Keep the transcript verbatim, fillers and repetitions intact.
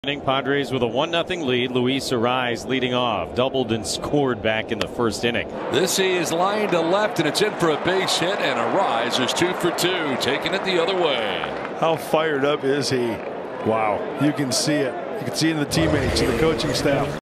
Padres with a one nothing lead. Louie Arraez leading off. Doubled and scored back in the first inning. This is line to left, and it's in for a base hit, and Arraez is two for two, taking it the other way. How fired up is he? Wow. You can see it. You can see it in the teammates and the coaching staff.